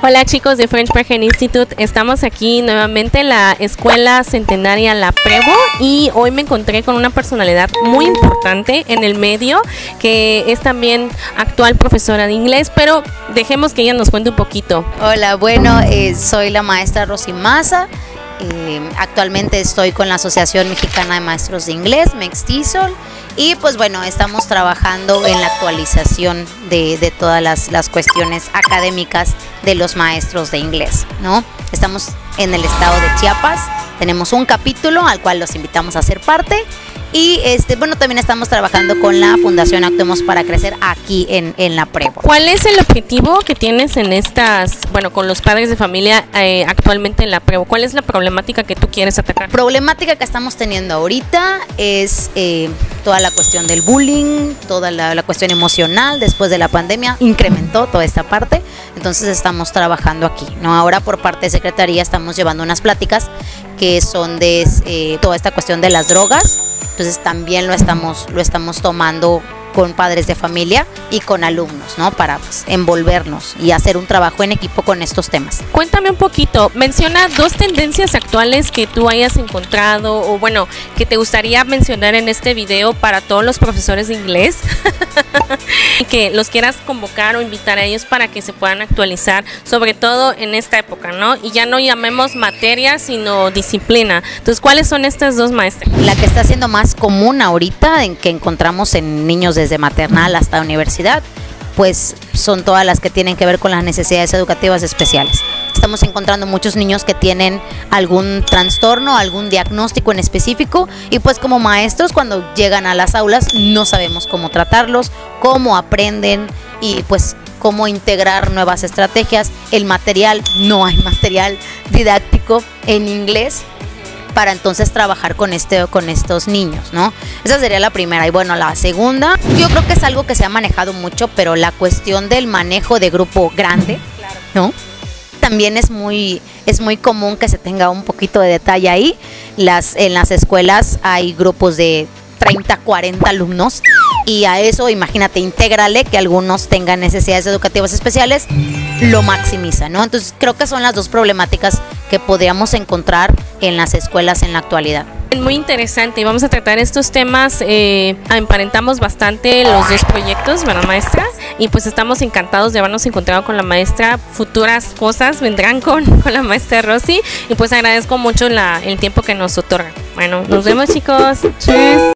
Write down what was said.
Hola chicos de French Pergen Institute, estamos aquí nuevamente en la Escuela Centenaria La Prevo y hoy me encontré con una personalidad muy importante en el medio que es también actual profesora de inglés, pero dejemos que ella nos cuente un poquito. Hola, bueno, soy la maestra Rosy Maza. Actualmente estoy con la Asociación Mexicana de Maestros de Inglés, MEXTISOL, y pues bueno, estamos trabajando en la actualización de todas las cuestiones académicas de los maestros de inglés, ¿no? Estamos en el estado de Chiapas, tenemos un capítulo al cual los invitamos a ser parte. Y bueno, también estamos trabajando con la Fundación Actuemos para Crecer aquí en La Prevo. ¿Cuál es el objetivo que tienes en estas, bueno, con los padres de familia actualmente en La Prevo? ¿Cuál es la problemática que tú quieres atacar? Problemática que estamos teniendo ahorita es toda la cuestión del bullying, toda la cuestión emocional después de la pandemia, incrementó toda esta parte, entonces estamos trabajando aquí, ¿no? Ahora por parte de Secretaría estamos llevando unas pláticas que son de toda esta cuestión de las drogas. Entonces también lo estamos tomando con padres de familia y con alumnos, ¿no? Para pues, envolvernos y hacer un trabajo en equipo con estos temas. Cuéntame un poquito, menciona dos tendencias actuales que tú hayas encontrado o bueno, que te gustaría mencionar en este video para todos los profesores de inglés y que los quieras convocar o invitar a ellos para que se puedan actualizar, sobre todo en esta época, ¿no? Y ya no llamemos materia, sino disciplina. Entonces, ¿cuáles son estas dos, maestras? La que está siendo más común ahorita, en que encontramos en niños desde maternal hasta universidad, pues son todas las que tienen que ver con las necesidades educativas especiales. Estamos encontrando muchos niños que tienen algún trastorno, algún diagnóstico en específico y pues como maestros cuando llegan a las aulas no sabemos cómo tratarlos, cómo aprenden y pues cómo integrar nuevas estrategias. El material, no hay material didáctico en inglés para entonces trabajar con estos niños, ¿no? Esa sería la primera. Y bueno, la segunda, yo creo que es algo que se ha manejado mucho, pero la cuestión del manejo de grupo grande, ¿no? También es muy común que se tenga un poquito de detalle ahí. En las escuelas hay grupos de 30, 40 alumnos y a eso, imagínate, intégrale que algunos tengan necesidades educativas especiales, lo maximiza, ¿no? Entonces creo que son las dos problemáticas que podríamos encontrar en las escuelas en la actualidad. Muy interesante y vamos a tratar estos temas, emparentamos bastante los dos proyectos, ¿verdad, maestra? Y pues estamos encantados de habernos encontrado con la maestra, futuras cosas vendrán con la maestra Rosy y pues agradezco mucho el tiempo que nos otorga. Bueno, nos vemos chicos, cheers.